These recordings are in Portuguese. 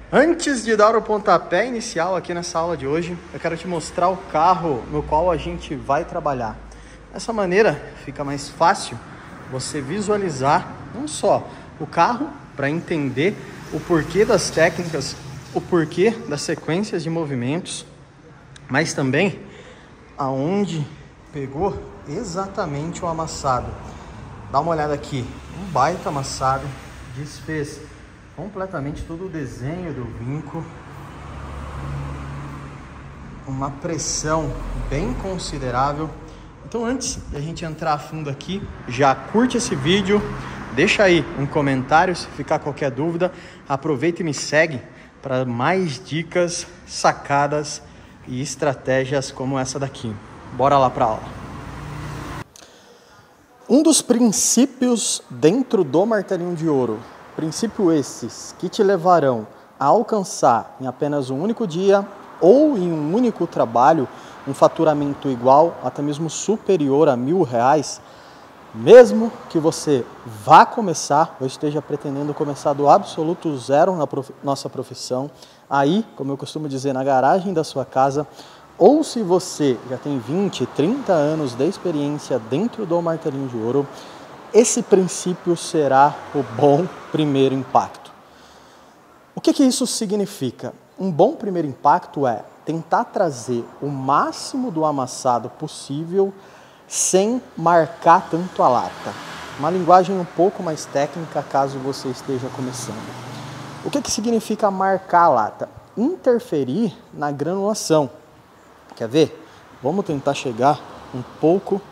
Antes de dar o pontapé inicial aqui nessa aula de hoje, eu quero te mostrar o carro no qual a gente vai trabalhar. Dessa maneira fica mais fácil você visualizar não só o carro para entender o porquê das técnicas, o porquê das sequências de movimentos, mas também aonde pegou exatamente o amassado. Dá uma olhada aqui, um baita amassado, desfez completamente todo o desenho do vinco, uma pressão bem considerável. Então, antes de a gente entrar a fundo aqui, já curte esse vídeo, deixa aí um comentário se ficar qualquer dúvida, aproveita e me segue para mais dicas, sacadas e estratégias como essa daqui. Bora lá para a aula. Um dos princípios dentro do martelinho de ouro, princípio esses que te levarão a alcançar em apenas um único dia ou em um único trabalho um faturamento igual, até mesmo superior a R$1.000, mesmo que você vá começar ou esteja pretendendo começar do absoluto zero na nossa profissão, aí, como eu costumo dizer, na garagem da sua casa, ou se você já tem 20, 30 anos de experiência dentro do martelinho de ouro, esse princípio será o bom primeiro impacto. O que isso significa? Um bom primeiro impacto é tentar trazer o máximo do amassado possível sem marcar tanto a lata. Uma linguagem um pouco mais técnica caso você esteja começando. O que significa marcar a lata? Interferir na granulação. Quer ver? Vamos tentar chegar um pouco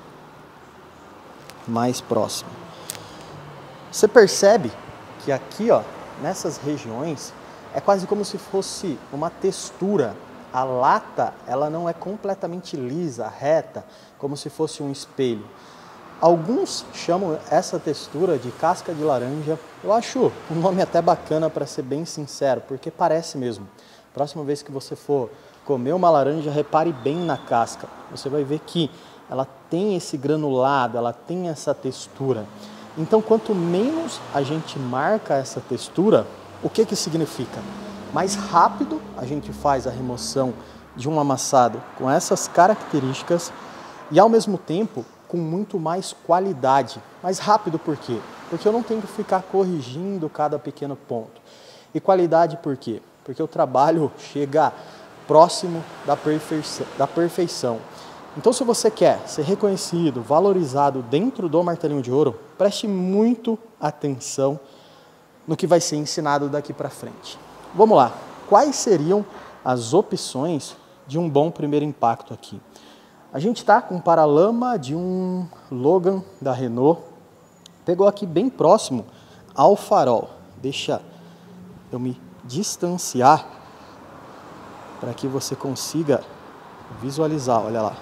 mais próximo. Você percebe que aqui, ó, nessas regiões, é quase como se fosse uma textura. A lata, ela não é completamente lisa, reta, como se fosse um espelho. Alguns chamam essa textura de casca de laranja. Eu acho um nome até bacana, para ser bem sincero, porque parece mesmo. Próxima vez que você for comer uma laranja, repare bem na casca. Você vai ver que ela tem esse granulado, ela tem essa textura. Então, quanto menos a gente marca essa textura, o que significa? Mais rápido a gente faz a remoção de um amassado com essas características e, ao mesmo tempo, com muito mais qualidade. Mais rápido por quê? Porque eu não tenho que ficar corrigindo cada pequeno ponto. E qualidade por quê? Porque o trabalho chega próximo da perfeição. Então, se você quer ser reconhecido, valorizado dentro do martelinho de ouro, preste muito atenção no que vai ser ensinado daqui para frente. Vamos lá. Quais seriam as opções de um bom primeiro impacto aqui? A gente está com um paralama de um Logan da Renault. Pegou aqui bem próximo ao farol. Deixa eu me distanciar para que você consiga visualizar. Olha lá.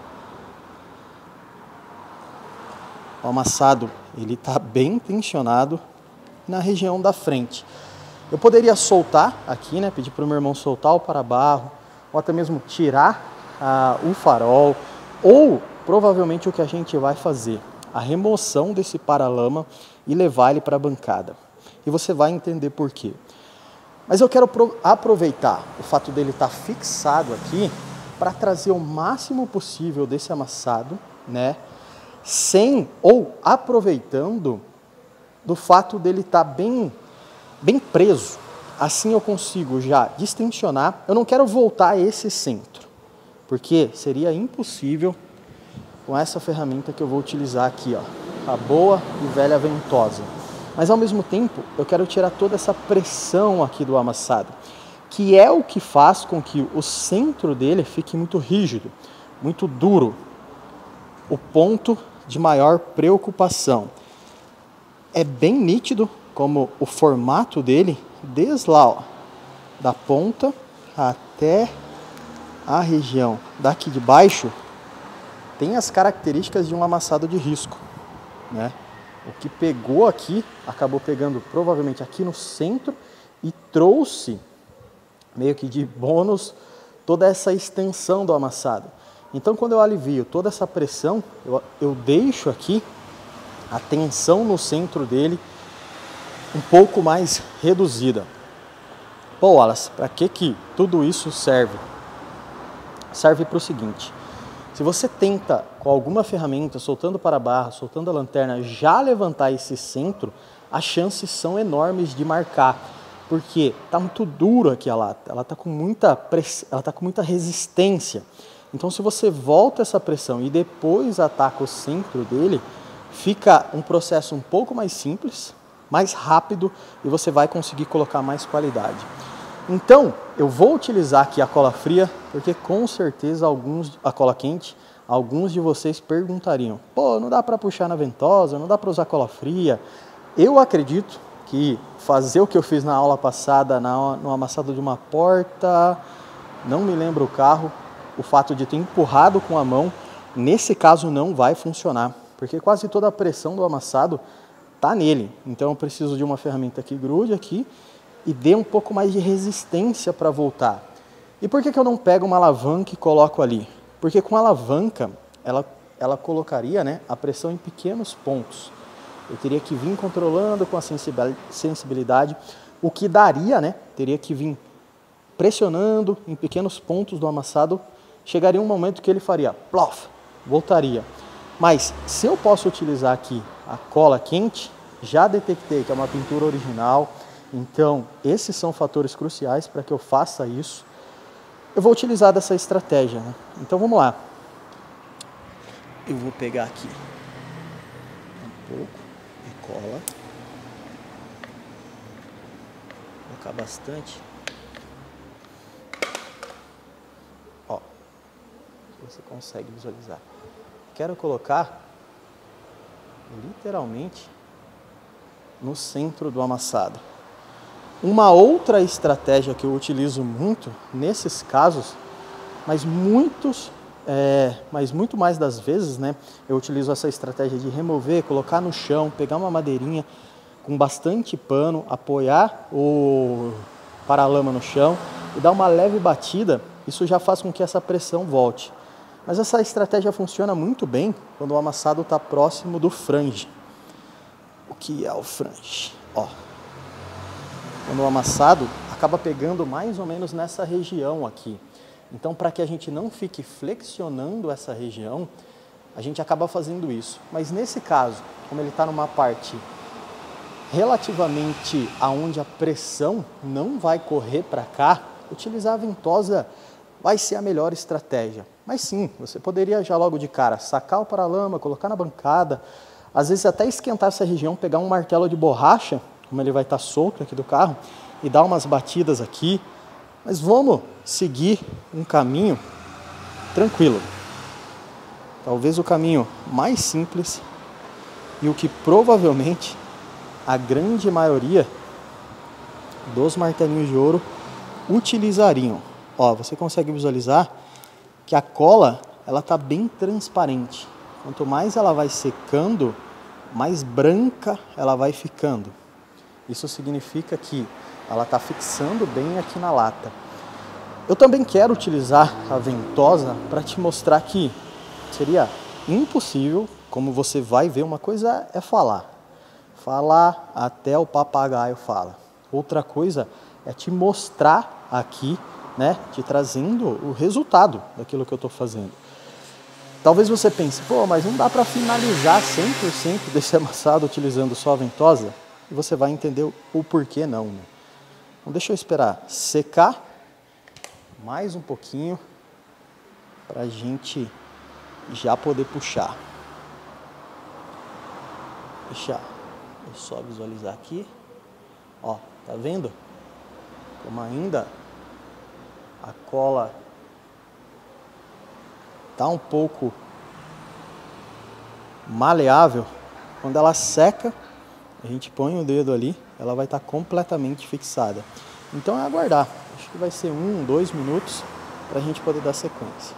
O amassado, ele está bem tensionado na região da frente. Eu poderia soltar aqui, né? Pedir para o meu irmão soltar o para-barro, ou até mesmo tirar o farol, ou provavelmente o que a gente vai fazer, a remoção desse paralama e levar ele para a bancada. E você vai entender por quê. Mas eu quero aproveitar o fato dele estar fixado aqui para trazer o máximo possível desse amassado, né? Aproveitando do fato dele estar bem preso. Assim eu consigo já distensionar. Eu não quero voltar a esse centro, porque seria impossível com essa ferramenta que eu vou utilizar aqui, ó, a boa e velha ventosa. Mas ao mesmo tempo, eu quero tirar toda essa pressão aqui do amassado, que é o que faz com que o centro dele fique muito rígido, muito duro. O ponto de maior preocupação. É bem nítido como o formato dele, desde lá, ó, da ponta até a região daqui de baixo, tem as características de um amassado de risco, né? O que pegou aqui, acabou pegando provavelmente aqui no centro e trouxe meio que de bônus toda essa extensão do amassado. Então, quando eu alivio toda essa pressão, eu deixo aqui a tensão no centro dele um pouco mais reduzida. Pô, Wallace, para que tudo isso serve? Serve para o seguinte: se você tenta com alguma ferramenta, soltando para barra, soltando a lanterna, já levantar esse centro, as chances são enormes de marcar, porque tá muito duro aqui a lata, ela tá com muita resistência. Então, se você volta essa pressão e depois ataca o centro dele, fica um processo um pouco mais simples, mais rápido, e você vai conseguir colocar mais qualidade. Então, eu vou utilizar aqui a cola fria, porque com certeza a cola quente, alguns de vocês perguntariam: pô, não dá para puxar na ventosa, não dá para usar cola fria? Eu acredito que fazer o que eu fiz na aula passada, no amassado de uma porta, não me lembro o carro, o fato de ter empurrado com a mão, nesse caso não vai funcionar, porque quase toda a pressão do amassado está nele. Então eu preciso de uma ferramenta que grude aqui e dê um pouco mais de resistência para voltar. E por que eu não pego uma alavanca e coloco ali? Porque com a alavanca, ela colocaria, né, a pressão em pequenos pontos. Eu teria que vir controlando com a sensibilidade, o que daria, né, teria que vir pressionando em pequenos pontos do amassado, chegaria um momento que ele faria plof, voltaria. Mas se eu posso utilizar aqui a cola quente, já detectei que é uma pintura original, então esses são fatores cruciais para que eu faça isso. Eu vou utilizar dessa estratégia, né? Então vamos lá. Eu vou pegar aqui um pouco de cola, colocar bastante. Ó, você consegue visualizar. Quero colocar literalmente no centro do amassado. Uma outra estratégia que eu utilizo muito nesses casos, mas muito mais das vezes, né, eu utilizo essa estratégia de remover, colocar no chão, pegar uma madeirinha com bastante pano, apoiar o paralama no chão e dar uma leve batida. Isso já faz com que essa pressão volte. Mas essa estratégia funciona muito bem quando o amassado está próximo do frange. O que é o frange? Ó, quando o amassado acaba pegando mais ou menos nessa região aqui. Então, para que a gente não fique flexionando essa região, a gente acaba fazendo isso. Mas nesse caso, como ele está numa parte relativamente aonde a pressão não vai correr para cá, utilizar a ventosa vai ser a melhor estratégia. Mas sim, você poderia já logo de cara sacar o paralama, colocar na bancada, às vezes até esquentar essa região, pegar um martelo de borracha, como ele vai estar solto aqui do carro, e dar umas batidas aqui. Mas vamos seguir um caminho tranquilo. Talvez o caminho mais simples e o que provavelmente a grande maioria dos martelinhos de ouro utilizariam. Ó, você consegue visualizar que a cola ela está bem transparente. Quanto mais ela vai secando, mais branca ela vai ficando. Isso significa que ela está fixando bem aqui na lata. Eu também quero utilizar a ventosa para te mostrar que seria impossível, como você vai ver, uma coisa é falar. Falar até o papagaio fala. Outra coisa é te mostrar aqui, né, te trazendo o resultado daquilo que eu estou fazendo. Talvez você pense, pô, mas não dá para finalizar 100% desse amassado utilizando só a ventosa? E você vai entender o porquê não, né? Então deixa eu esperar secar mais um pouquinho para a gente já poder puxar. Deixa eu só visualizar aqui. Ó, tá vendo? Como ainda a cola tá um pouco maleável, quando ela seca, a gente põe o dedo ali, ela vai estar completamente fixada. Então é aguardar, acho que vai ser 2 minutos para a gente poder dar sequência.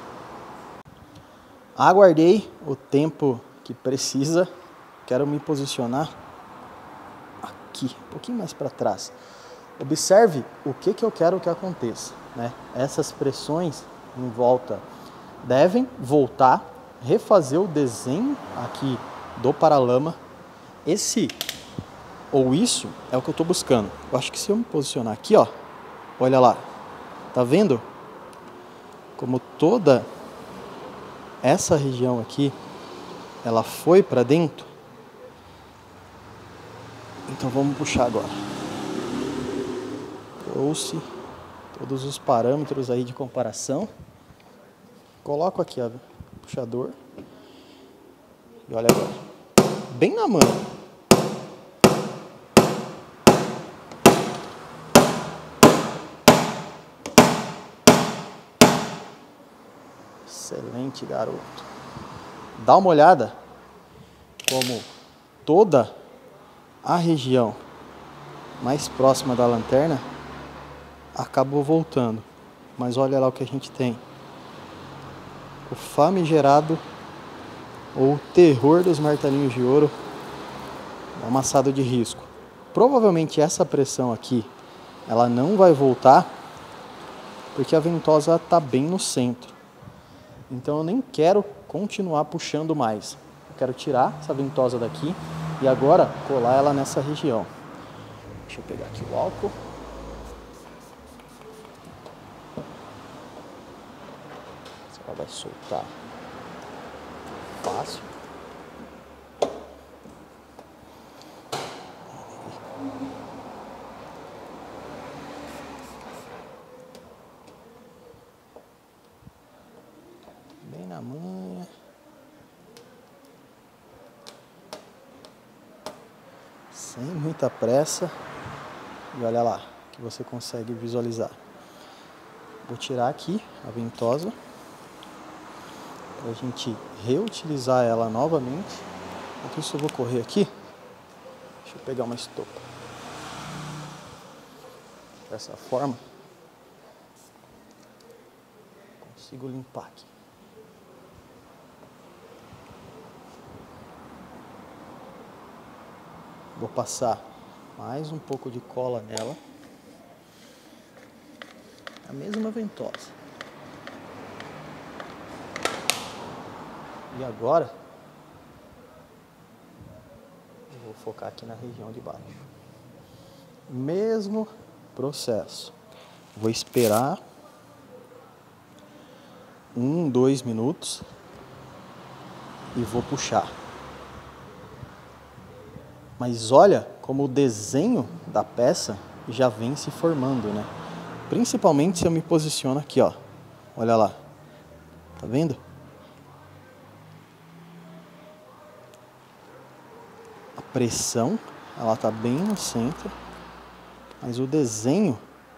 Aguardei o tempo que precisa, quero me posicionar aqui, um pouquinho mais para trás. Observe o que eu quero que aconteça, né? Essas pressões em volta devem voltar, refazer o desenho aqui do paralama. Esse ou isso é o que eu estou buscando. Eu acho que se eu me posicionar aqui, ó, Olha lá, tá vendo? Como toda essa região aqui, ela foi para dentro. Então vamos puxar agora. Trouxe todos os parâmetros aí de comparação. Coloco aqui, ó, puxador. E olha agora. Bem na mão. Excelente, garoto. Dá uma olhada como toda a região mais próxima da lanterna acabou voltando. Mas olha lá o que a gente tem. O famigerado ou terror dos martelinhos de ouro, o amassado de risco. Provavelmente essa pressão aqui, ela não vai voltar, porque a ventosa está bem no centro. Então eu nem quero continuar puxando mais. Eu quero tirar essa ventosa daqui e agora colar ela nessa região. Deixa eu pegar aqui o álcool. Ela vai soltar fácil. Bem na manha. Sem muita pressa. E olha lá, que você consegue visualizar. Vou tirar aqui a ventosa para a gente reutilizar ela novamente. Enquanto isso eu vou correr aqui. Deixa eu pegar uma estopa. Dessa forma consigo limpar aqui. Vou passar mais um pouco de cola nela. A mesma ventosa. E agora eu vou focar aqui na região de baixo. Mesmo processo. Vou esperar 2 minutos e vou puxar. Mas olha como o desenho da peça já vem se formando, né? Principalmente se eu me posiciono aqui, ó. Olha lá. Tá vendo? A pressão, ela tá bem no centro. Mas o desenho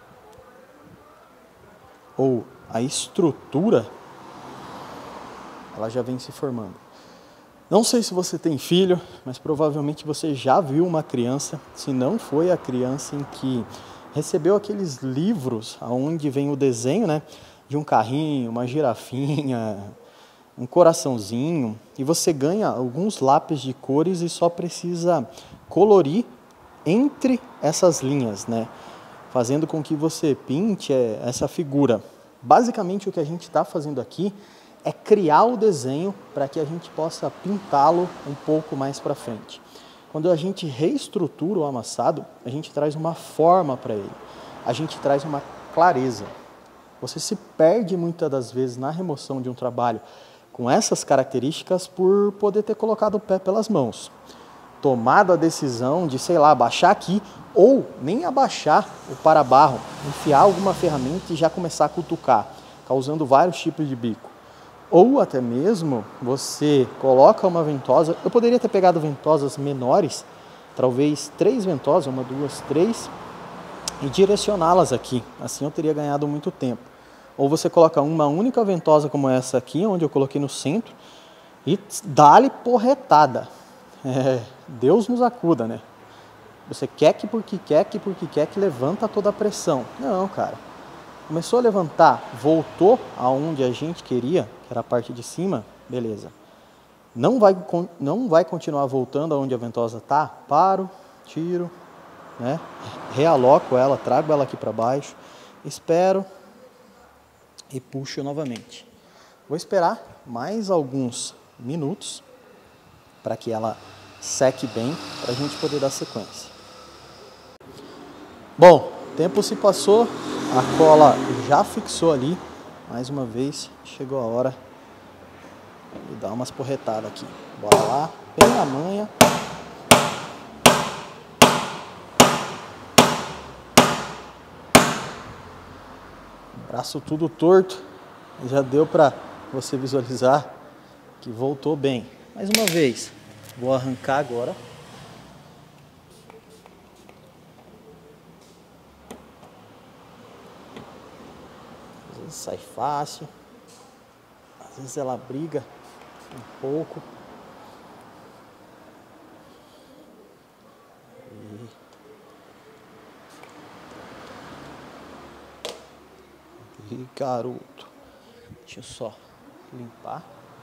ou a estrutura, ela já vem se formando. Não sei se você tem filho, mas provavelmente você já viu uma criança, se não foi a criança em que recebeu aqueles livros onde vem o desenho, né, de um carrinho, uma girafinha, um coraçãozinho, e você ganha alguns lápis de cores e só precisa colorir entre essas linhas, né, fazendo com que você pinte essa figura. Basicamente o que a gente está fazendo aqui é criar o desenho para que a gente possa pintá-lo um pouco mais para frente. Quando a gente reestrutura o amassado, a gente traz uma forma para ele, a gente traz uma clareza. Você se perde muitas das vezes na remoção de um trabalho com essas características por poder ter colocado o pé pelas mãos. Tomado a decisão de, sei lá, abaixar aqui ou nem abaixar o para-barro, enfiar alguma ferramenta e já começar a cutucar, causando vários tipos de bico. Ou até mesmo você coloca uma ventosa, eu poderia ter pegado ventosas menores, talvez 3 ventosas, 1, 2, 3, e direcioná-las aqui, assim eu teria ganhado muito tempo. Ou você coloca uma única ventosa como essa aqui, onde eu coloquei no centro, e dá-lhe porretada. Deus nos acuda, né? Você quer que porque quer que levanta toda a pressão. Não, cara. Começou a levantar, voltou aonde a gente queria, que era a parte de cima, beleza. Não vai continuar voltando aonde a ventosa está, paro, tiro, né? Realoco ela, trago ela aqui para baixo, espero e puxo novamente. Vou esperar mais alguns minutos para que ela seque bem, para a gente poder dar sequência. Bom, o tempo se passou, A cola já fixou ali. Mais uma vez, chegou a hora de dar umas porretadas aqui. Bora lá, bem na manha. Braço tudo torto. Já deu para você visualizar que voltou bem. Mais uma vez, vou arrancar agora. Às vezes sai fácil, às vezes ela briga um pouco. E garoto, deixa eu só limpar.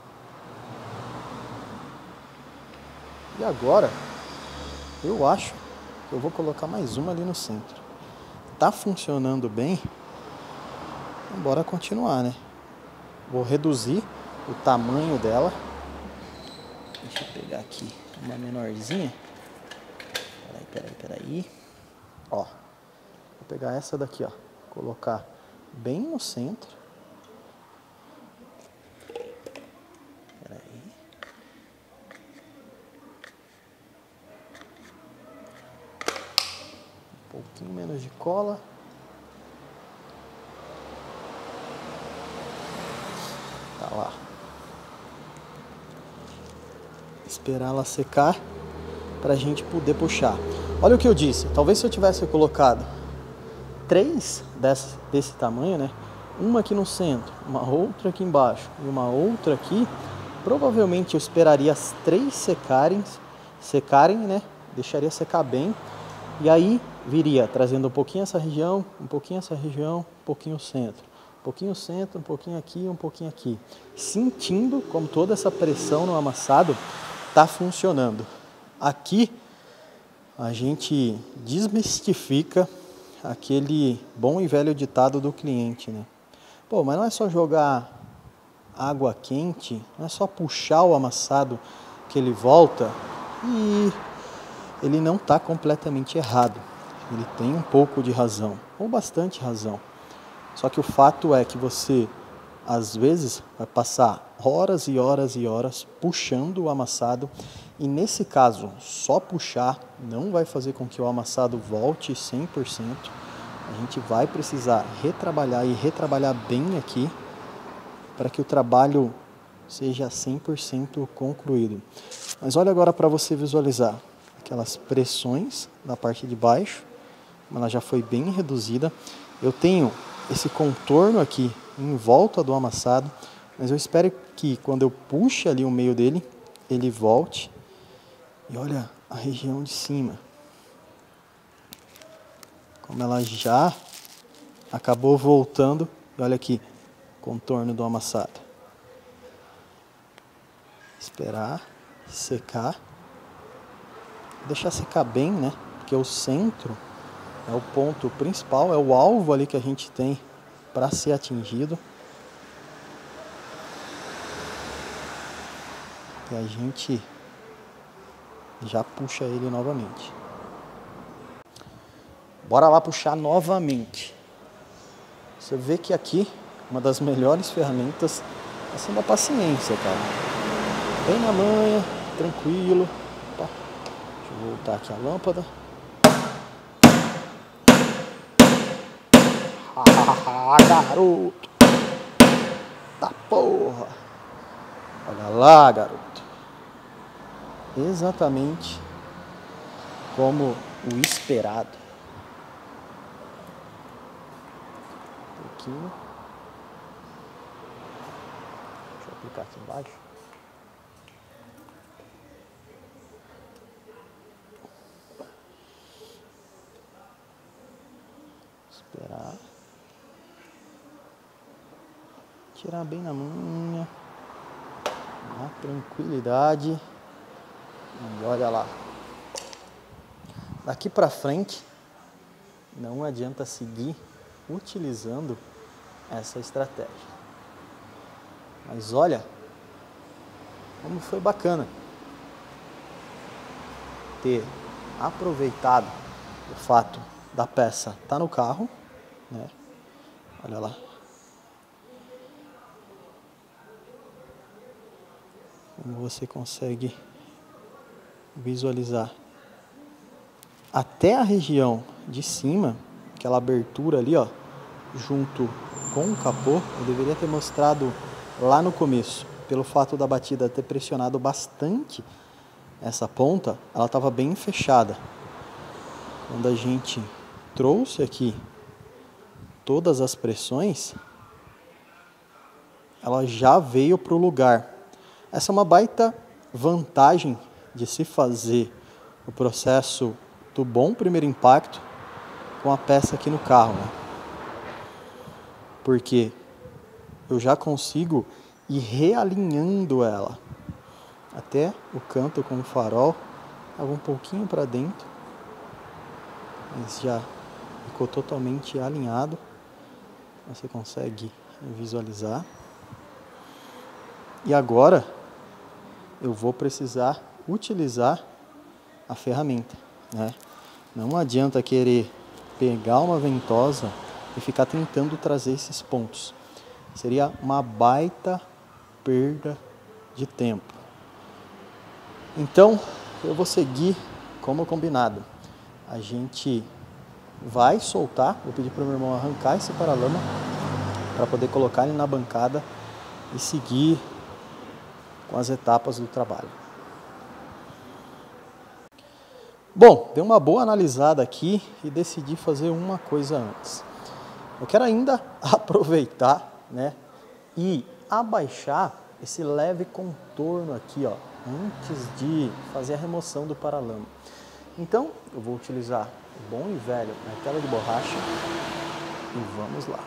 E agora, eu acho que eu vou colocar mais uma ali no centro. Tá funcionando bem, então bora continuar, né? Vou reduzir o tamanho dela. Deixa eu pegar aqui uma menorzinha. Peraí. Ó, vou pegar essa daqui, ó. Colocar bem no centro. Peraí. Um pouquinho menos de cola. Tá lá. Esperar ela secar pra gente poder puxar. Olha o que eu disse. Talvez se eu tivesse colocado 3 desse tamanho, né? Uma aqui no centro, uma outra aqui embaixo e uma outra aqui, provavelmente eu esperaria as 3 secarem, né? Deixaria secar bem. E aí viria trazendo um pouquinho essa região, um pouquinho essa região, um pouquinho o centro. Um pouquinho o centro, um pouquinho aqui, um pouquinho aqui. Sentindo como toda essa pressão no amassado tá funcionando. Aqui a gente desmistifica aquele bom e velho ditado do cliente, né? Pô, mas não é só jogar água quente, não é só puxar o amassado que ele volta. E ele não está completamente errado. Ele tem um pouco de razão, ou bastante razão. Só que o fato é que você, às vezes, vai passar horas e horas e horas puxando o amassado. E nesse caso, só puxar não vai fazer com que o amassado volte 100%. A gente vai precisar retrabalhar e retrabalhar bem aqui para que o trabalho seja 100% concluído. Mas olha agora para você visualizar aquelas pressões na parte de baixo, ela já foi bem reduzida. Eu tenho esse contorno aqui em volta do amassado, mas eu espero que quando eu puxe ali o meio dele, ele volte. E olha a região de cima, como ela já acabou voltando. E olha aqui, contorno do amassado. Esperar secar. Deixar secar bem, né? Porque o centro é o ponto principal, é o alvo ali que a gente tem para ser atingido. E a gente já puxa ele novamente. Bora lá puxar novamente. Você vê que aqui uma das melhores ferramentas é sendo a paciência, cara. Bem na manha, tranquilo. Opa. Deixa eu voltar aqui a lâmpada. Ah, garoto! Tá porra! Olha lá, garoto. Exatamente como o esperado. Um pouquinho. Deixa eu aplicar aqui embaixo. Esperar. Tirar bem na manha. Na tranquilidade. E olha lá. Daqui pra frente, não adianta seguir utilizando essa estratégia. Mas olha como foi bacana ter aproveitado o fato da peça estar no carro, né? Olha lá. Como você consegue visualizar. Até a região de cima, aquela abertura ali, ó, junto com o capô, eu deveria ter mostrado lá no começo. Pelo fato da batida ter pressionado bastante essa ponta, ela estava bem fechada. Quando a gente trouxe aqui todas as pressões, ela já veio para o lugar. Essa é uma baita vantagem de se fazer o processo do bom primeiro impacto com a peça aqui no carro, né? Porque eu já consigo ir realinhando ela. Até o canto com o farol estava um pouquinho para dentro, mas já ficou totalmente alinhado. Você consegue visualizar. E agora eu vou precisar utilizar a ferramenta, né? Não adianta querer pegar uma ventosa e ficar tentando trazer esses pontos. Seria uma baita perda de tempo. Então, eu vou seguir como combinado. A gente vai soltar, vou pedir para o meu irmão arrancar esse paralama para poder colocar ele na bancada e seguir com as etapas do trabalho. Bom, dei uma boa analisada aqui e decidi fazer uma coisa antes. Eu quero ainda aproveitar, né, e abaixar esse leve contorno aqui, ó, antes de fazer a remoção do paralama. Então, eu vou utilizar o bom e velho martelo de borracha e vamos lá.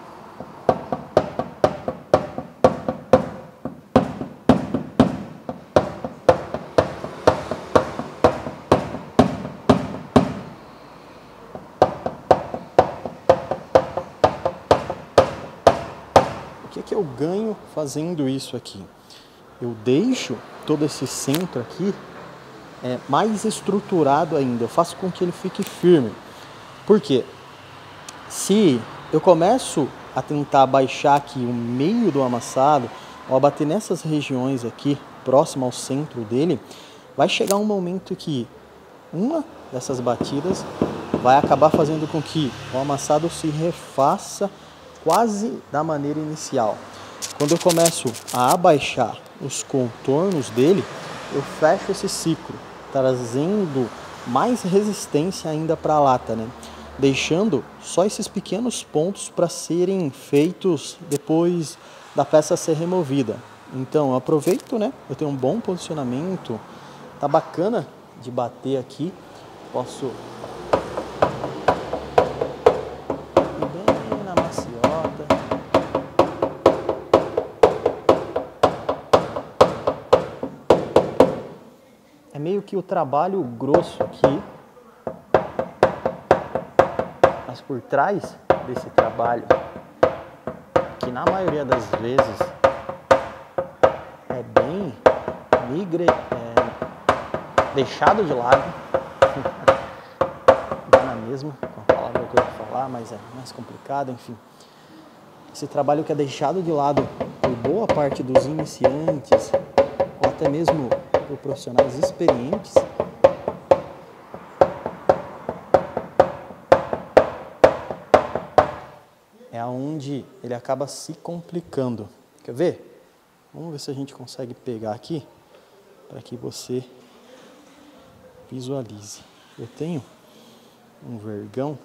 O que eu ganho fazendo isso aqui? Eu deixo todo esse centro aqui mais estruturado ainda. Eu faço com que ele fique firme. Por quê? Se eu começo a tentar baixar aqui o meio do amassado, ou a bater nessas regiões aqui, próximo ao centro dele, vai chegar um momento que uma dessas batidas vai acabar fazendo com que o amassado se refaça quase da maneira inicial. Quando eu começo a abaixar os contornos dele, eu fecho esse ciclo, trazendo mais resistência ainda para a lata, né? Deixando só esses pequenos pontos para serem feitos depois da peça ser removida. Então, eu aproveito, né? Eu tenho um bom posicionamento, tá bacana de bater aqui, posso ir bem na maciota. É meio que o trabalho grosso aqui, mas por trás desse trabalho, que na maioria das vezes é bem deixado de lado, dá na mesma com a palavra que eu vou falar, mas é mais complicado, enfim. Esse trabalho que é deixado de lado por boa parte dos iniciantes, ou até mesmo por profissionais experientes, é onde ele acaba se complicando. Quer ver? Vamos ver se a gente consegue pegar aqui para que você visualize. Eu tenho um vergão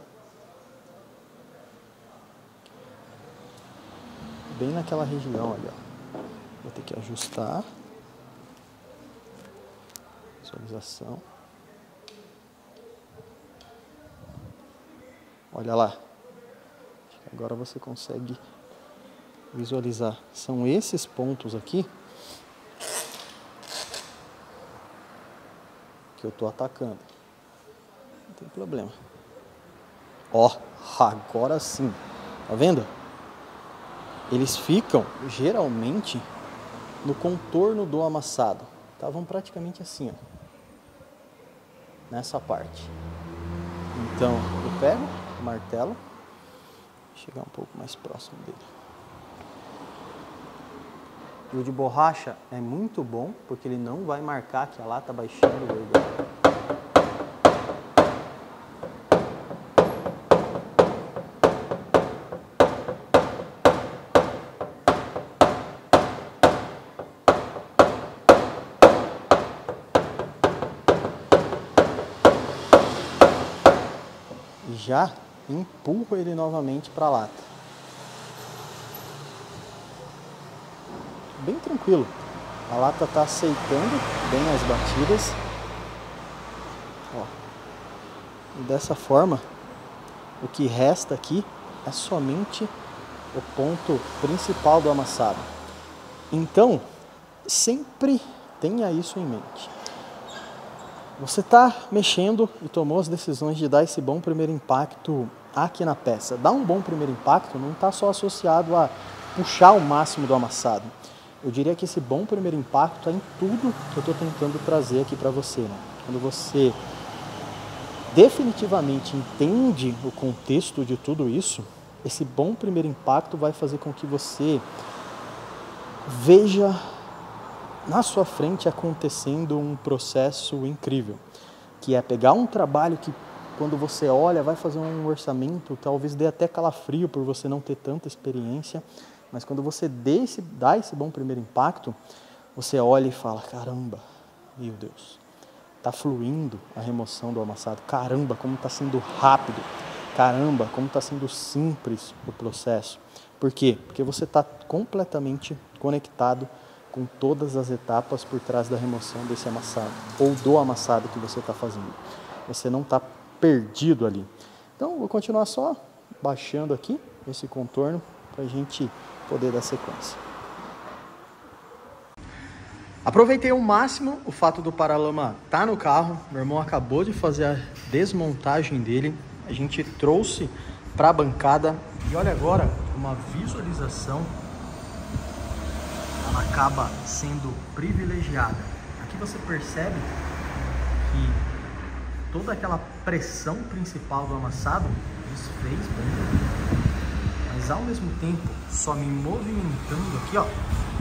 bem naquela região ali, ó. Vou ter que ajustar. Visualização. Olha lá. Agora você consegue visualizar. São esses pontos aqui que eu tô atacando. Não tem problema. Ó, agora sim. Tá vendo? Eles ficam geralmente no contorno do amassado. Estavam praticamente assim, ó. Nessa parte. Então, eu pego o martelo. Deixa chegar um pouco mais próximo dele. E o de borracha é muito bom, porque ele não vai marcar que a lata baixando o ergo. E já empurro ele novamente para a lata. Bem tranquilo, a lata está aceitando bem as batidas. Ó. E dessa forma, o que resta aqui é somente o ponto principal do amassado. Então, sempre tenha isso em mente. Você está mexendo e tomou as decisões de dar esse bom primeiro impacto aqui na peça. Dar um bom primeiro impacto não está só associado a puxar o máximo do amassado. Eu diria que esse bom primeiro impacto é em tudo que eu estou tentando trazer aqui para você, né? Quando você definitivamente entende o contexto de tudo isso, esse bom primeiro impacto vai fazer com que você veja na sua frente acontecendo um processo incrível, que é pegar um trabalho que quando você olha, vai fazer um orçamento, talvez dê até calafrio por você não ter tanta experiência, mas quando você dá esse bom primeiro impacto, você olha e fala, caramba, meu Deus, está fluindo a remoção do amassado, caramba, como está sendo rápido, caramba, como está sendo simples o processo. Por quê? Porque você está completamente conectado com todas as etapas por trás da remoção desse amassado, ou do amassado que você está fazendo. Você não está perdido ali. Então, vou continuar só baixando aqui esse contorno para a gente poder dar sequência. Aproveitei ao máximo o fato do paralama estar no carro. Meu irmão acabou de fazer a desmontagem dele. A gente trouxe para a bancada. E olha agora, uma visualização, ela acaba sendo privilegiada. Aqui você percebe que toda aquela pressão principal do amassado desfez bem. Mas ao mesmo tempo, só me movimentando aqui, ó.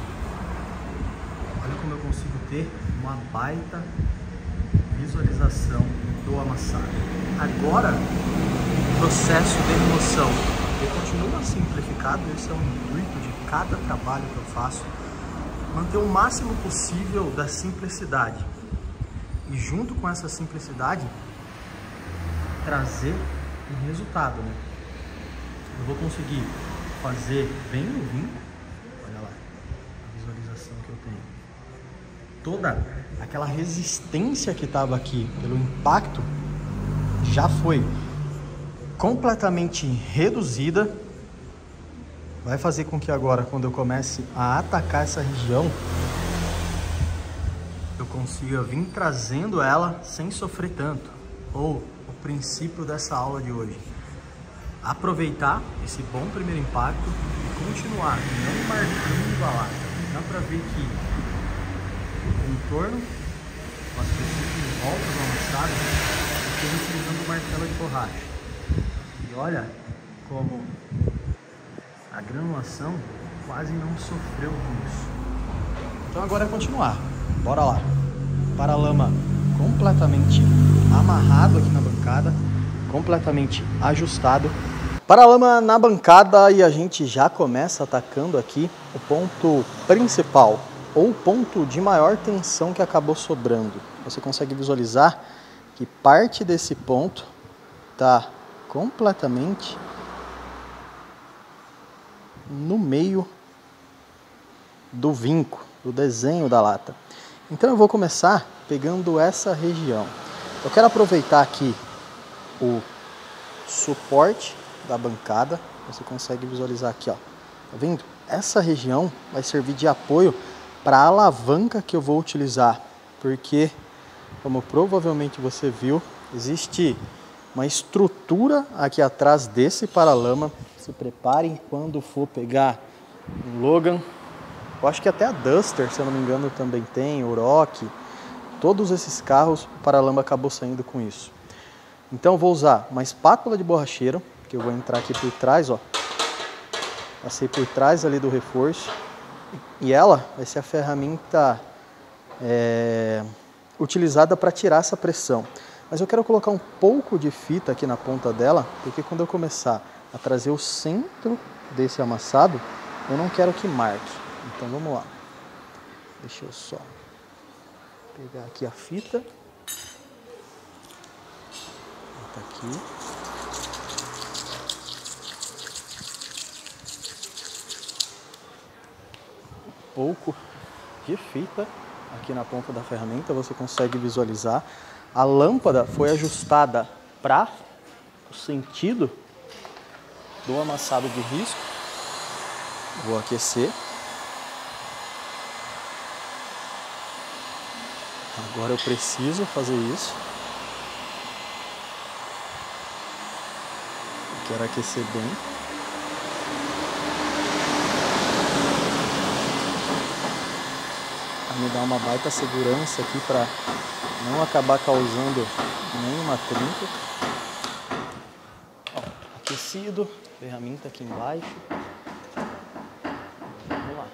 Olha como eu consigo ter uma baita visualização do amassado. Agora, o processo de remoção, ele continua simplificado, esse é o intuito de cada trabalho que eu faço, manter o máximo possível da simplicidade. E junto com essa simplicidade, trazer um resultado, né? Eu vou conseguir fazer bem no vinco, olha lá, a visualização que eu tenho. Toda aquela resistência que estava aqui pelo impacto já foi completamente reduzida. Vai fazer com que agora, quando eu comece a atacar essa região, eu consiga vir trazendo ela sem sofrer tanto. Ou o princípio dessa aula de hoje. Aproveitar esse bom primeiro impacto e continuar não marcando a lata. Dá para ver que o contorno, com as pessoas em volta do amassado, estou utilizando o martelo de borracha. E olha como a granulação quase não sofreu com isso. Então agora é continuar. Bora lá. Paralama completamente amarrado aqui na bancada, completamente ajustado. Paralama na bancada e a gente já começa atacando aqui o ponto principal, ou ponto de maior tensão que acabou sobrando. Você consegue visualizar que parte desse ponto está completamente no meio do vinco, do desenho da lata. Então eu vou começar pegando essa região. Eu quero aproveitar aqui o suporte da bancada, você consegue visualizar aqui, ó. Tá vendo? Essa região vai servir de apoio para a alavanca que eu vou utilizar, porque, como provavelmente você viu, existe uma estrutura aqui atrás desse paralama. Se preparem quando for pegar um Logan. Eu acho que até a Duster, se eu não me engano, também tem, o Rock. Todos esses carros, o paralama acabou saindo com isso. Então eu vou usar uma espátula de borracheiro, que eu vou entrar aqui por trás, ó, Passei por trás ali do reforço. E ela vai ser a ferramenta utilizada para tirar essa pressão. Mas eu quero colocar um pouco de fita aqui na ponta dela, porque quando eu começar a trazer o centro desse amassado, eu não quero que marque. Então vamos lá. Deixa eu só pegar aqui a fita. Tá aqui. Um pouco de fita aqui na ponta da ferramenta, você consegue visualizar. A lâmpada foi ajustada para o sentido do amassado de risco. Vou aquecer. Agora eu preciso fazer isso. Eu quero aquecer bem. Me dá uma baita segurança aqui para não acabar causando nenhuma trinca. Ó, aquecido, ferramenta aqui embaixo. Vamos lá.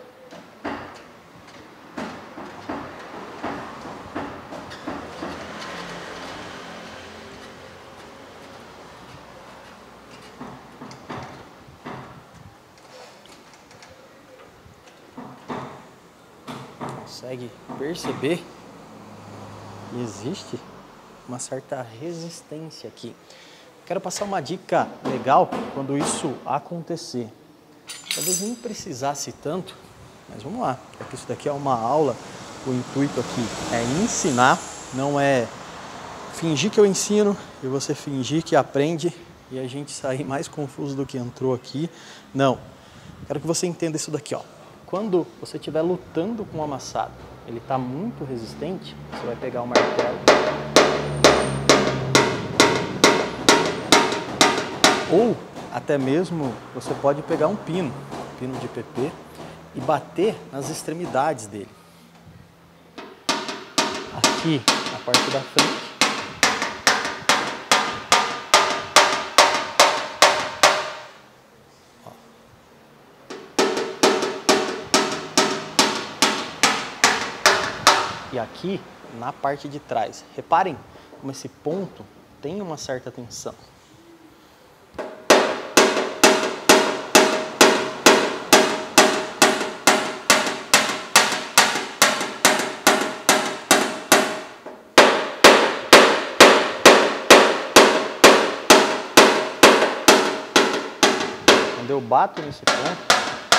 Consegue perceber que existe uma certa resistência aqui. Quero passar uma dica legal quando isso acontecer. Talvez nem precisasse tanto, mas vamos lá. Porque isso daqui é uma aula, o intuito aqui é ensinar, não é fingir que eu ensino e você fingir que aprende e a gente sair mais confuso do que entrou aqui. Não. Quero que você entenda isso daqui, ó. Quando você estiver lutando com o amassado, ele está muito resistente, você vai pegar o martelo. Ou até mesmo você pode pegar um pino de PP e bater nas extremidades dele. Aqui na parte da frente. E aqui na parte de trás. Reparem como esse ponto tem uma certa tensão. Quando eu bato nesse ponto,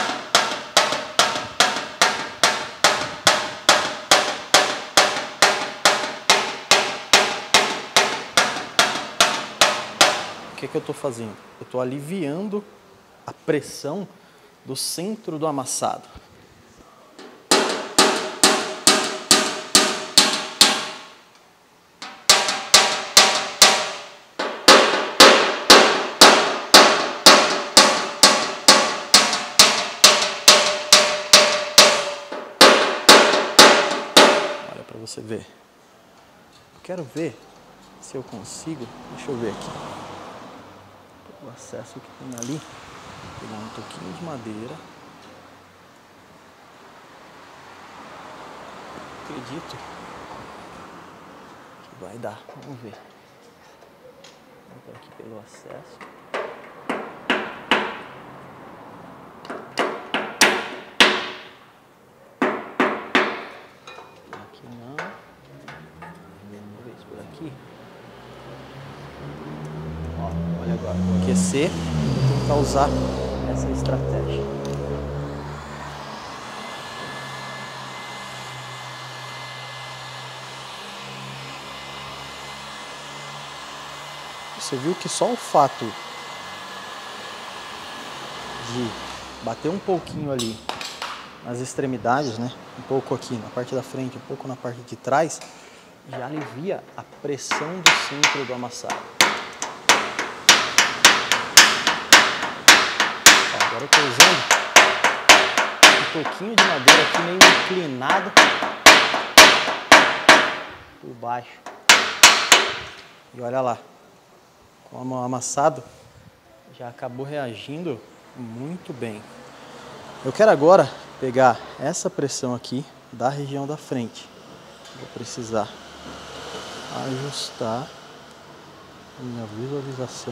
o que eu estou fazendo? Eu estou aliviando a pressão do centro do amassado. Olha para você ver. Eu quero ver se eu consigo. Deixa eu ver aqui. O acesso que tem ali, vou pegar um toquinho de madeira. Acredito que vai dar, vamos ver. Vou entrar aqui pelo acesso. Aqui não. Vamos ver isso por aqui. Ó, olha agora, vou aquecer e tentar usar essa estratégia. Você viu que só o fato de bater um pouquinho ali nas extremidades, né? Um pouco aqui na parte da frente, um pouco na parte de trás, já alivia a pressão do centro do amassado. Agora eu estou usando um pouquinho de madeira aqui meio inclinado por baixo. E olha lá, como o amassado já acabou reagindo muito bem. Eu quero agora pegar essa pressão aqui da região da frente. Vou precisar ajustar a minha visualização.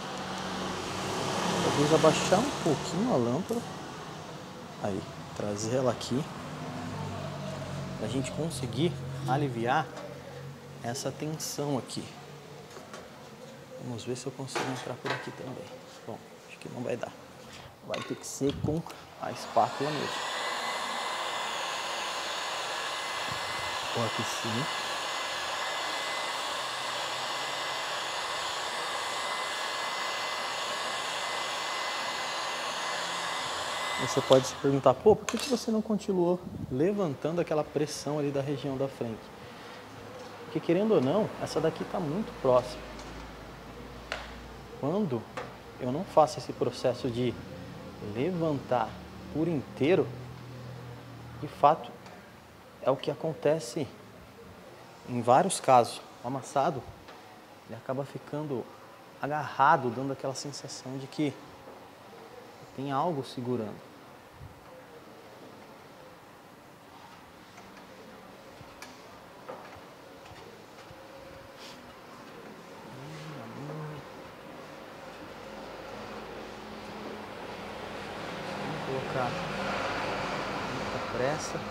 Talvez abaixar um pouquinho a lâmpada. Aí, trazer ela aqui. Pra gente conseguir aliviar essa tensão aqui. Vamos ver se eu consigo entrar por aqui também. Bom, acho que não vai dar. Vai ter que ser com a espátula mesmo. Vou aquecer. Você pode se perguntar, pô, por que você não continuou levantando aquela pressão ali da região da frente? Porque querendo ou não, essa daqui está muito próxima. Quando eu não faço esse processo de levantar por inteiro, de fato, é o que acontece em vários casos. O amassado, ele acaba ficando agarrado, dando aquela sensação de que tem algo segurando. Vou colocar muita pressa.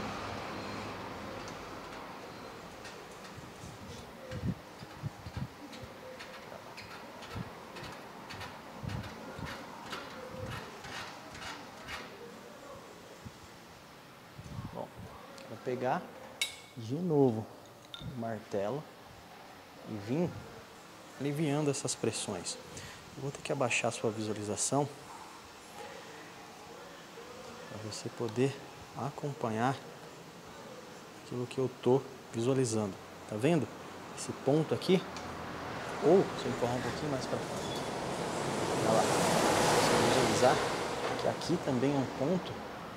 Pegar de novo o martelo e vir aliviando essas pressões. Eu vou ter que abaixar a sua visualização para você poder acompanhar aquilo que eu estou visualizando. Tá vendo? Esse ponto aqui, ou se eu empurrar um pouquinho mais para frente, olha lá, você visualizar que aqui também é um ponto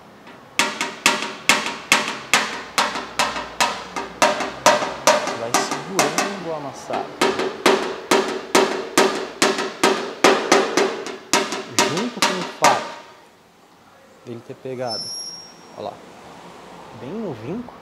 vai segurando o amassado. Junto com o fato dele ter pegado, olha lá, bem no vinco.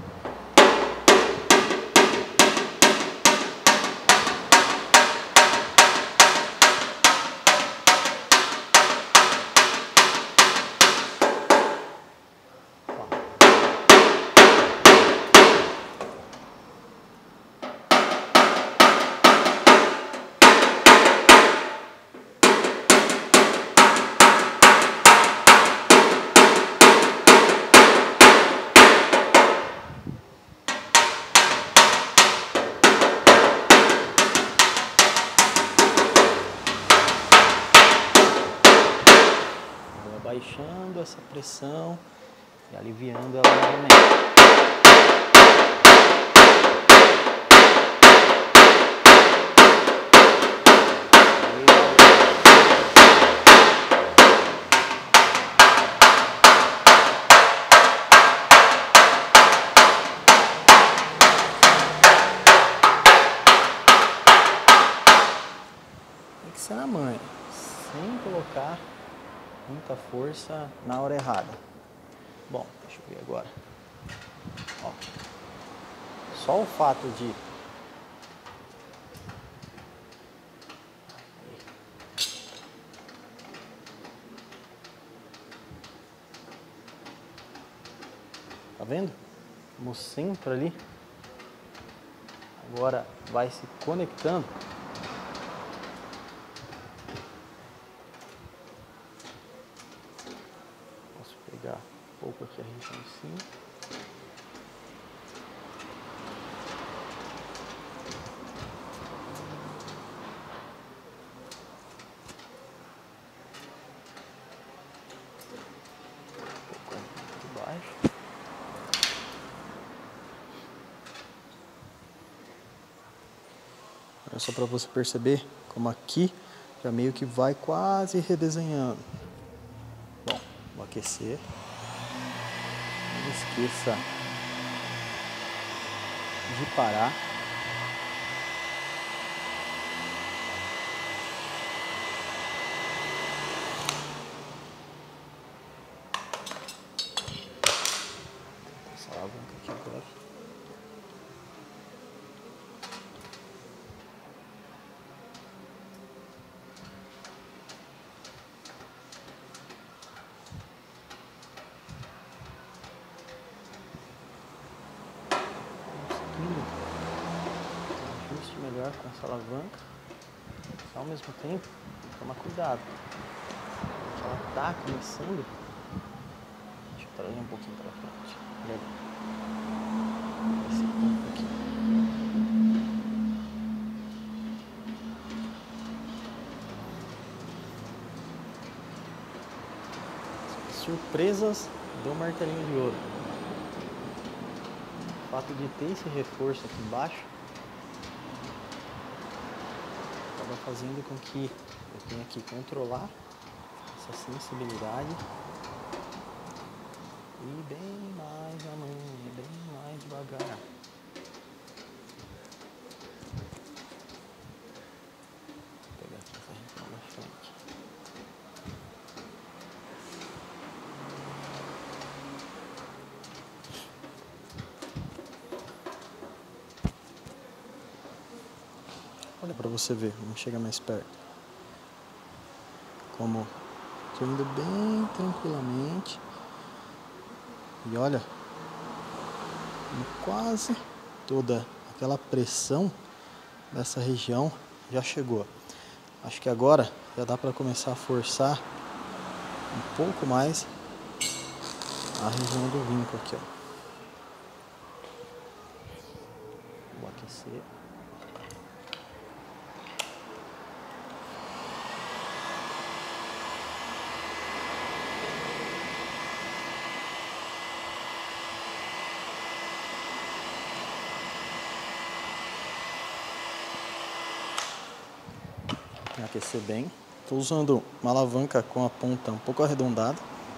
Baixando essa pressão e aliviando ela novamente. Tem que ser na manha, sem colocar muita força na hora errada. Bom, deixa eu ver agora. Ó, só o fato de tá vendo? No centro ali. Agora vai se conectando. Pegar um pouco aqui a região de cima. Um pouco aqui de baixo. É só para você perceber como aqui já meio que vai quase redesenhando. Bom, vou aquecer. Não esqueça de parar. com essa alavanca. Ao mesmo tempo, tomar cuidado. Porque ela está começando. Deixa eu trazer um pouquinho para frente. Legal. Esse ponto aqui. Surpresas do martelinho de ouro. O fato de ter esse reforço aqui embaixo acaba fazendo com que eu tenha que controlar essa sensibilidade e ir bem mais na mão, bem mais devagar. Vou pegar aqui essa região da frente. Olha para você ver, vamos chegar mais perto. Como estou indo bem tranquilamente. E olha, quase toda aquela pressão dessa região já chegou. Acho que agora já dá para começar a forçar um pouco mais a região do vinco aqui, ó. Vou aquecer. Aquecer bem. Estou usando uma alavanca com a ponta um pouco arredondada.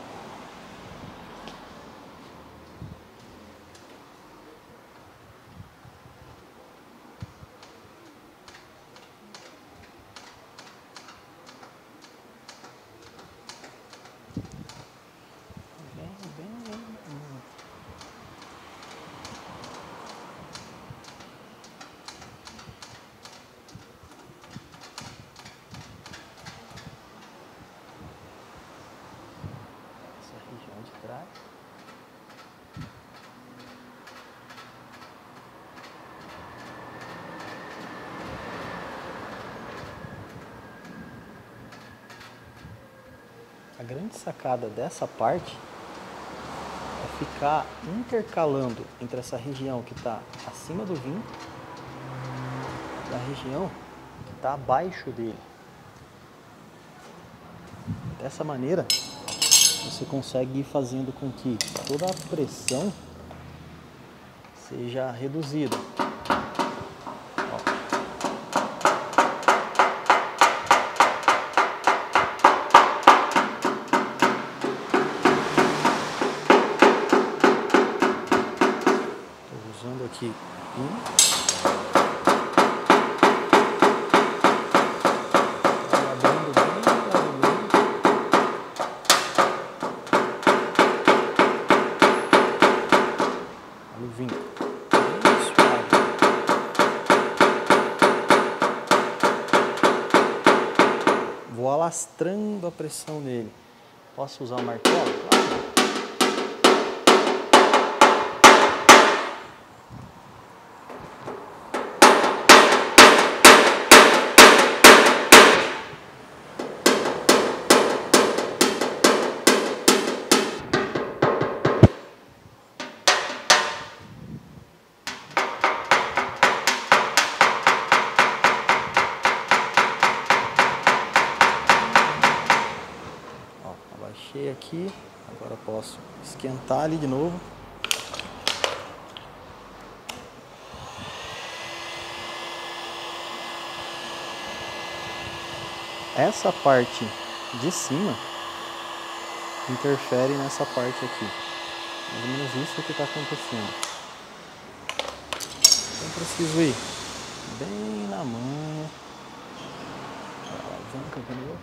A grande sacada dessa parte é ficar intercalando entre essa região que está acima do vinco e a região que está abaixo dele. Dessa maneira, você consegue ir fazendo com que toda a pressão seja reduzida. Estou usando aqui abrindo bem levemente. Olha o vinco. Bem suave. Vou alastrando a pressão nele. Posso usar o martelo? Claro. Abaixei aqui, agora posso esquentar ali de novo. Essa parte de cima interfere nessa parte aqui. Mais ou menos isso que está acontecendo. Então preciso ir bem na mão. Alavanca de novo.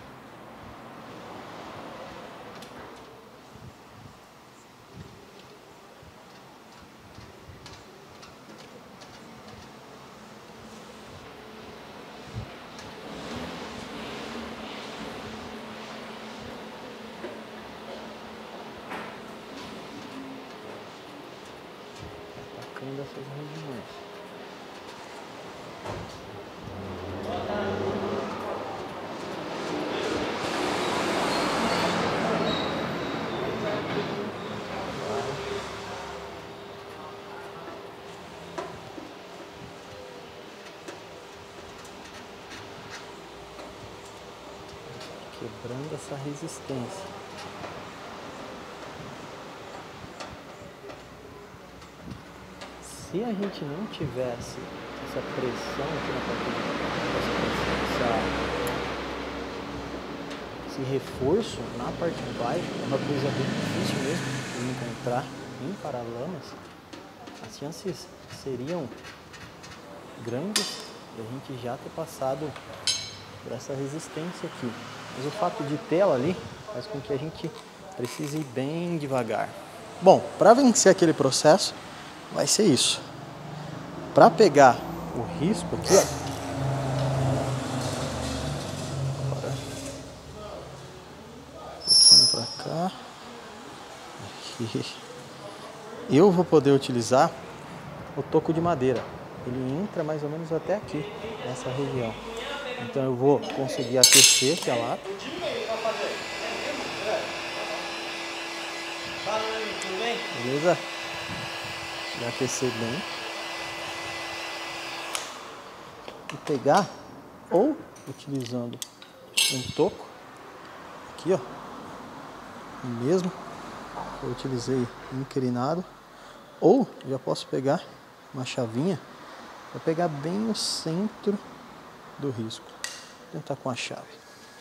Atacando essas regiões. quebrando essa resistência. Se a gente não tivesse essa pressão aqui na parte de baixo, esse reforço na parte de baixo, é uma coisa bem difícil mesmo de encontrar em paralamas, as chances seriam grandes de a gente já ter passado por essa resistência aqui. Mas o fato de tê-la ali faz com que a gente precise ir bem devagar. Bom, para vencer aquele processo, vai ser isso. Para pegar o risco aqui, ó. Agora, um pouquinho para cá. Aqui. Eu vou poder utilizar o toco de madeira. Ele entra mais ou menos até aqui, nessa região. Então eu vou conseguir aquecer aqui a lata. Beleza? Vai aquecer bem. E pegar, ou utilizando um toco, aqui ó, o mesmo, eu utilizei inclinado, ou já posso pegar uma chavinha para pegar bem no centro do risco. Vou tentar com a chave.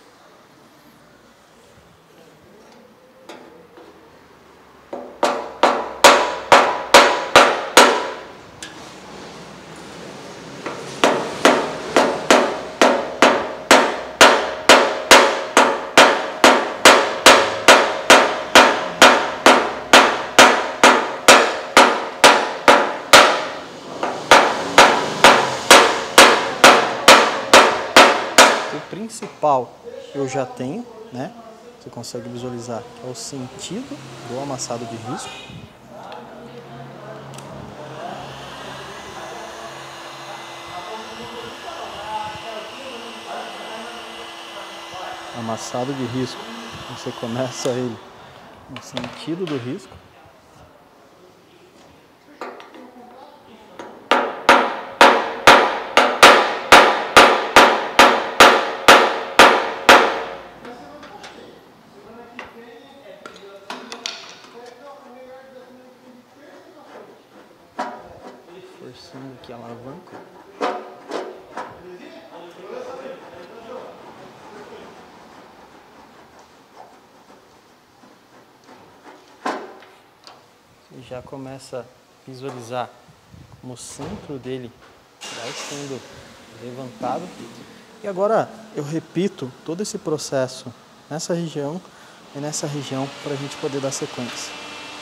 Principal eu já tenho, né? Você consegue visualizar que é o sentido do amassado de risco. Amassado de risco, você começa ele no sentido do risco. Forçando aqui a alavanca. Você já começa a visualizar como o centro dele vai sendo levantado. E agora eu repito todo esse processo nessa região e nessa região para a gente poder dar sequência.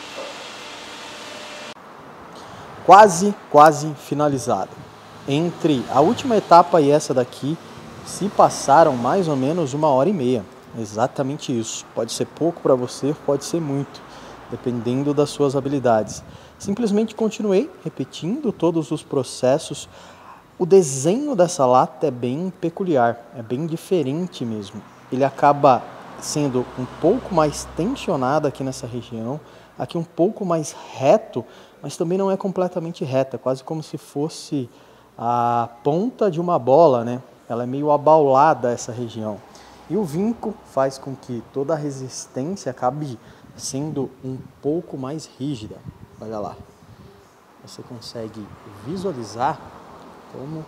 Quase finalizado. Entre a última etapa e essa daqui, se passaram mais ou menos 1h30. Exatamente isso. Pode ser pouco para você, pode ser muito, dependendo das suas habilidades. Simplesmente continuei repetindo todos os processos. O desenho dessa lata é bem peculiar, é bem diferente mesmo. Ele acaba sendo um pouco mais tensionado aqui nessa região, aqui um pouco mais reto, mas também não é completamente reta, quase como se fosse a ponta de uma bola, né? Ela é meio abaulada essa região. E o vinco faz com que toda a resistência acabe sendo um pouco mais rígida. Olha lá. Você consegue visualizar como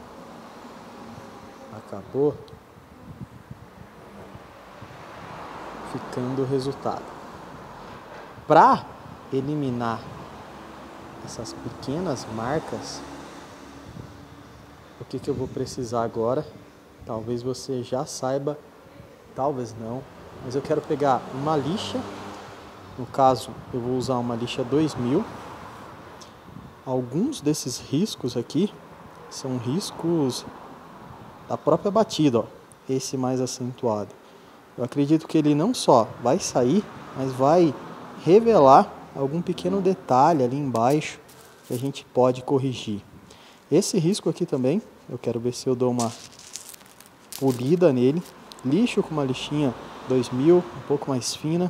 acabou ficando o resultado. Para eliminar essas pequenas marcas, o que eu vou precisar agora? Talvez você já saiba, talvez não, mas eu quero pegar uma lixa. No caso, eu vou usar uma lixa 2000. Alguns desses riscos aqui são riscos da própria batida, ó. Esse mais acentuado. Eu acredito que ele não só vai sair, mas vai revelar algum pequeno detalhe ali embaixo que a gente pode corrigir. Esse risco aqui também, eu quero ver se eu dou uma polida nele. Lixo com uma lixinha 2000, um pouco mais fina.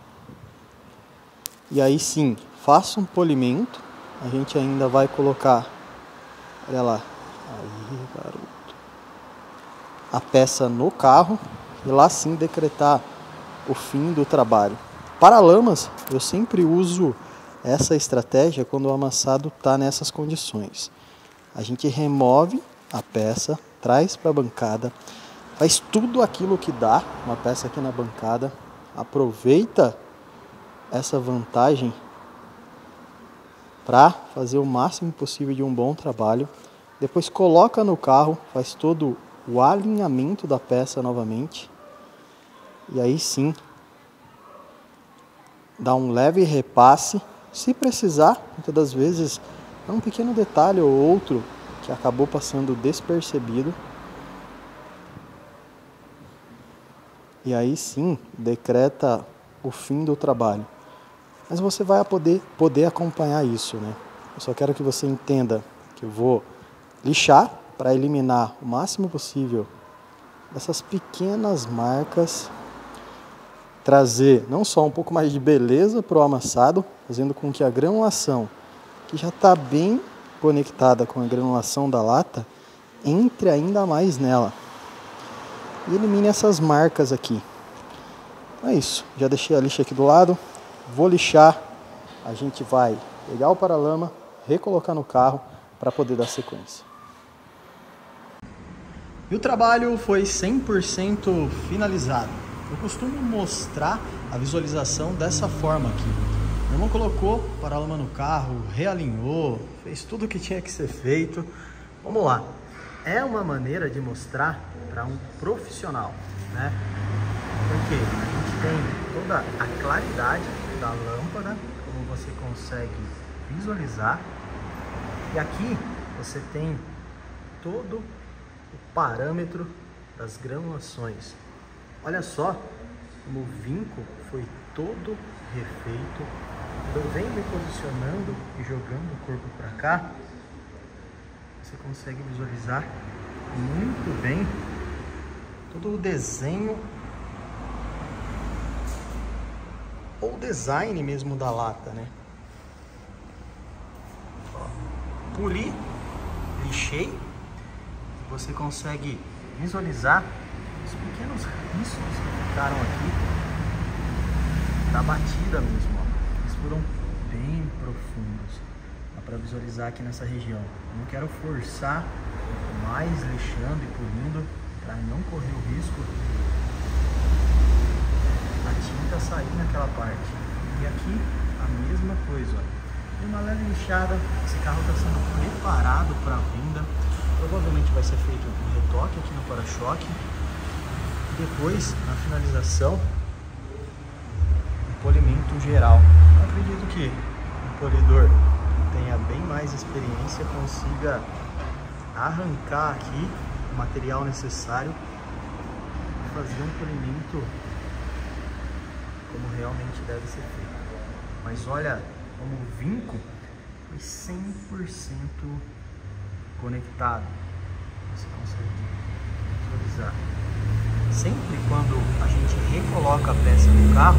E aí sim, faço um polimento. A gente ainda vai colocar, olha lá, aí garoto, a peça no carro. e lá sim decretar o fim do trabalho. Paralamas, eu sempre uso essa estratégia quando o amassado está nessas condições. A gente remove a peça, traz para a bancada, faz tudo aquilo que dá, uma peça aqui na bancada, aproveita essa vantagem para fazer o máximo possível de um bom trabalho, depois coloca no carro, faz todo o alinhamento da peça novamente, e aí sim dá um leve repasse. Se precisar, muitas das vezes, é um pequeno detalhe ou outro que acabou passando despercebido. E aí sim, decreta o fim do trabalho. Mas você vai poder acompanhar isso, né? Eu só quero que você entenda que eu vou lixar para eliminar o máximo possível dessas pequenas marcas, trazer não só um pouco mais de beleza para o amassado, fazendo com que a granulação, que já está bem conectada com a granulação da lata, entre ainda mais nela. E elimine essas marcas aqui. Então é isso, já deixei a lixa aqui do lado, vou lixar, a gente vai pegar o paralama, recolocar no carro para poder dar sequência. E o trabalho foi 100% finalizado. Eu costumo mostrar a visualização dessa forma aqui. Meu irmão colocou o paralama no carro, realinhou, fez tudo o que tinha que ser feito. Vamos lá. É uma maneira de mostrar para um profissional, né? Porque a gente tem toda a claridade da lâmpada, como você consegue visualizar. E aqui você tem todo o parâmetro das granulações. Olha só como o vinco foi todo refeito. Eu venho me posicionando e jogando o corpo para cá. Você consegue visualizar muito bem todo o desenho ou design mesmo da lata, né? Poli, lixei. Você consegue visualizar os pequenos riscos que ficaram aqui da batida mesmo, ó. Eles foram bem profundos. Dá para visualizar aqui nessa região. Não quero forçar mais lixando e polindo para não correr o risco da tinta sair naquela parte. E aqui a mesma coisa, ó. Tem uma leve lixada, esse carro está sendo preparado para a venda. Provavelmente vai ser feito um retoque aqui no para-choque. E depois, na finalização, um polimento geral. Eu acredito que o polidor tenha bem mais experiência, consiga arrancar aqui o material necessário e fazer um polimento como realmente deve ser feito. Mas olha como o vinco foi 100% conectado. Você consegue visualizar. Sempre quando a gente recoloca a peça no carro,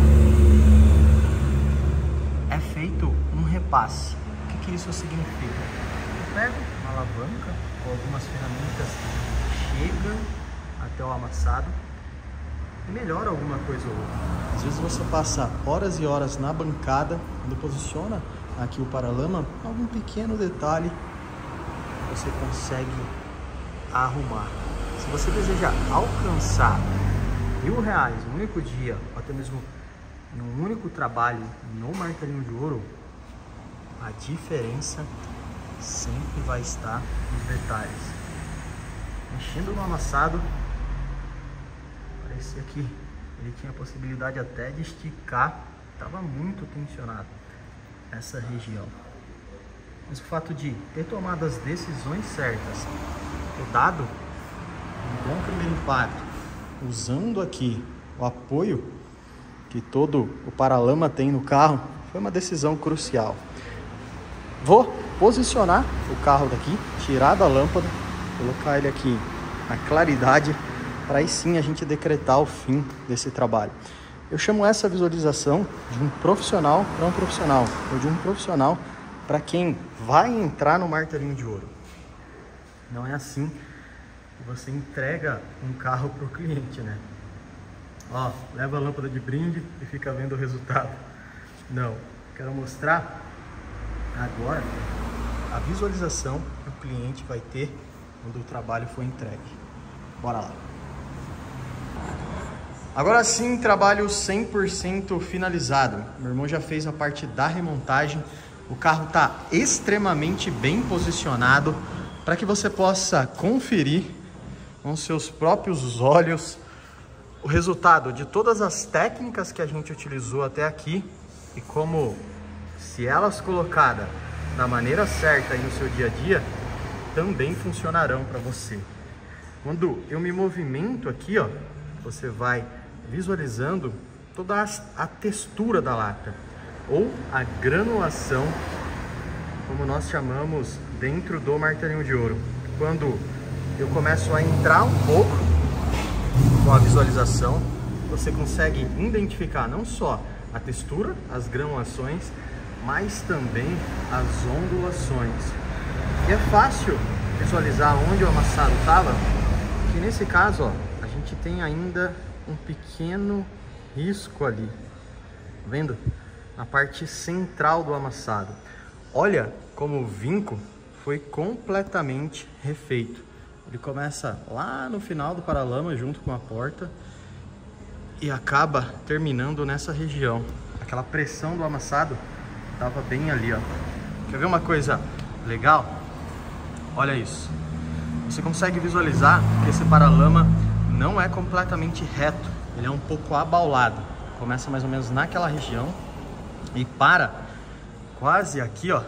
é feito um repasse. O que isso significa? Eu pego uma alavanca com algumas ferramentas que chegam até o amassado e melhora alguma coisa ou outra. Às vezes você passa horas e horas na bancada, quando posiciona aqui o paralama, algum pequeno detalhe você consegue arrumar. Se você deseja alcançar R$1.000 em um único dia, ou até mesmo em um único trabalho no martelinho de ouro, a diferença sempre vai estar nos detalhes. Mexendo no amassado, parecia que ele tinha a possibilidade até de esticar, estava muito tensionado essa região. Mas o fato de ter tomado as decisões certas, ter dado um bom primeiro impacto, usando aqui o apoio que todo o paralama tem no carro, foi uma decisão crucial. Vou posicionar o carro daqui, tirar da lâmpada, colocar ele aqui na claridade, para aí sim a gente decretar o fim desse trabalho. Eu chamo essa visualização de um profissional para um profissional, ou de um profissional para quem vai entrar no martelinho de ouro. Não é assim que você entrega um carro para o cliente, né? Ó, leva a lâmpada de brinde e fica vendo o resultado. Não, quero mostrar agora a visualização que o cliente vai ter quando o trabalho for entregue. Bora lá. Agora sim, trabalho 100% finalizado. Meu irmão já fez a parte da remontagem. O carro está extremamente bem posicionado para que você possa conferir com seus próprios olhos o resultado de todas as técnicas que a gente utilizou até aqui e como, se elas colocadas da maneira certa aí no seu dia a dia, também funcionarão para você. Quando eu me movimento aqui, ó, você vai visualizando toda a textura da lata ou a granulação, como nós chamamos dentro do martelinho de ouro. Quando eu começo a entrar um pouco com a visualização, você consegue identificar não só a textura, as granulações, mas também as ondulações. E é fácil visualizar onde o amassado estava, que nesse caso, ó, a gente tem ainda um pequeno risco ali, tá vendo? Na parte central do amassado. Olha como o vinco foi completamente refeito. Ele começa lá no final do paralama junto com a porta e acaba terminando nessa região. Aquela pressão do amassado estava bem ali, ó. Quer ver uma coisa legal? Olha isso. Você consegue visualizar que esse paralama não é completamente reto. Ele é um pouco abaulado. Começa mais ou menos naquela região e para quase aqui, ó,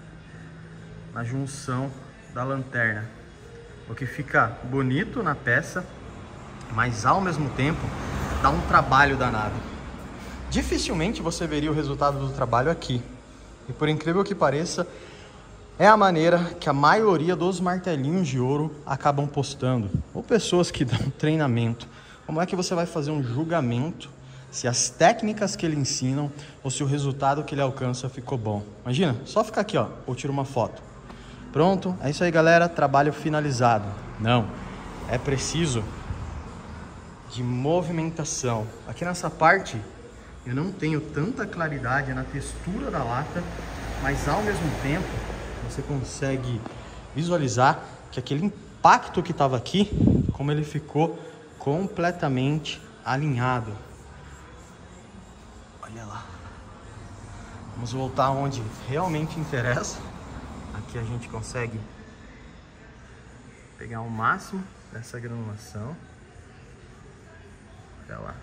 na junção da lanterna. O que fica bonito na peça, mas ao mesmo tempo dá um trabalho danado. Dificilmente você veria o resultado do trabalho aqui. E por incrível que pareça, é a maneira que a maioria dos martelinhos de ouro acabam postando. Ou pessoas que dão treinamento. Como é que você vai fazer um julgamento se as técnicas que ele ensinam ou se o resultado que ele alcança ficou bom? Imagina, só ficar aqui, ó, ou tira uma foto. Pronto, é isso aí, galera, trabalho finalizado. Não, é preciso de movimentação. Aqui nessa parte eu não tenho tanta claridade na textura da lata, mas ao mesmo tempo você consegue visualizar que aquele impacto que estava aqui, como ele ficou completamente alinhado. Olha lá. Vamos voltar onde realmente interessa. Aqui a gente consegue pegar o máximo dessa granulação. Olha lá.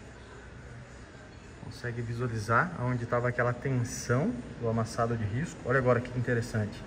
Consegue visualizar onde estava aquela tensão do amassado de risco. Olha agora que interessante.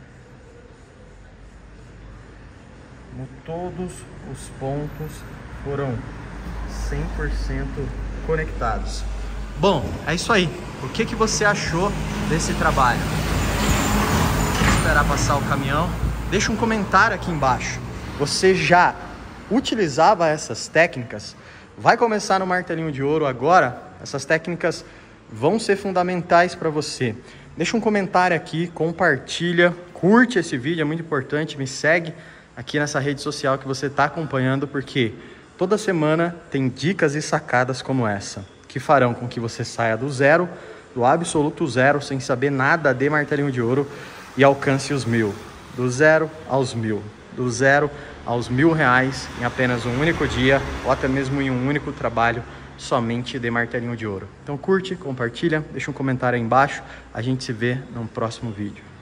Como todos os pontos foram 100% conectados. Bom, é isso aí. O que você achou desse trabalho? Vou esperar passar o caminhão. Deixa um comentário aqui embaixo. Você já utilizava essas técnicas? Vai começar no martelinho de ouro agora? Essas técnicas vão ser fundamentais para você. Deixa um comentário aqui, compartilha, curte esse vídeo, é muito importante. Me segue aqui nessa rede social que você está acompanhando, porque toda semana tem dicas e sacadas como essa, que farão com que você saia do zero, do absoluto zero, sem saber nada de martelinho de ouro e alcance os 1.000. Do zero aos 1.000. Do zero aos R$1.000 em apenas um único dia, ou até mesmo em um único trabalho, somente de martelinho de ouro. Então curte, compartilha, deixa um comentário aí embaixo. A gente se vê no próximo vídeo.